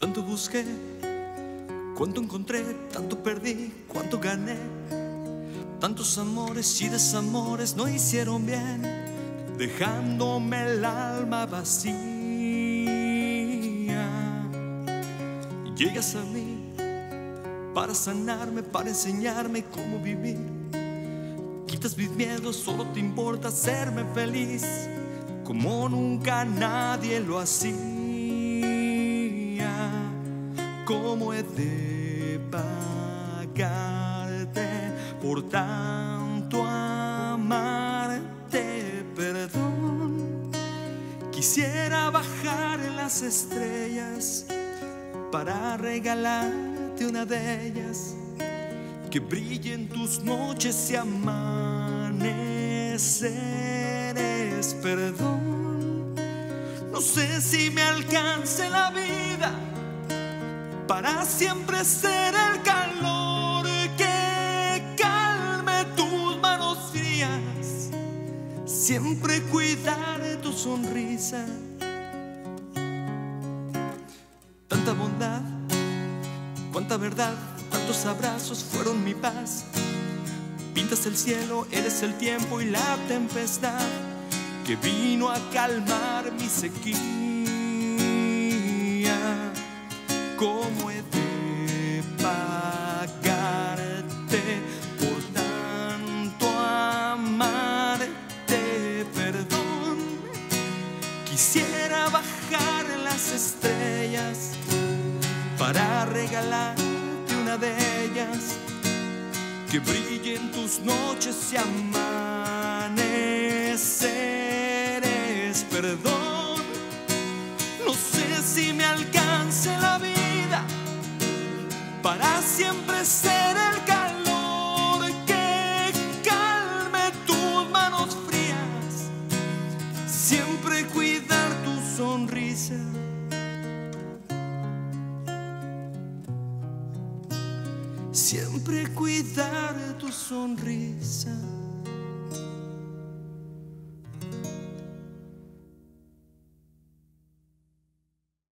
Tanto busqué, cuánto encontré, tanto perdí, cuánto gané. Tantos amores y desamores no hicieron bien, dejándome el alma vacía. Llegas a mí para sanarme, para enseñarme cómo vivir. Quitas mis miedos, solo te importa hacerme feliz, como nunca nadie lo hacía. ¿Cómo he de pagarte por tanto amarte? Perdón, quisiera bajar en las estrellas para regalarte una de ellas, que brillen tus noches y amaneceres. Perdón, no sé si me alcance la vida para siempre ser el calor que calme tus manos frías, siempre cuidar de tu sonrisa. Tanta bondad, cuánta verdad, tantos abrazos fueron mi paz. Pintas el cielo, eres el tiempo y la tempestad que vino a calmar mi sequía. ¿Cómo he de pagarte por tanto amarte? Perdón, quisiera bajar en las estrellas para regalarte una de ellas, que brillen tus noches y amaneceres. Perdón, no sé si me alcance la vida para siempre ser el calor que calme tus manos frías, siempre cuidar tu sonrisa. Siempre cuidar tu sonrisa.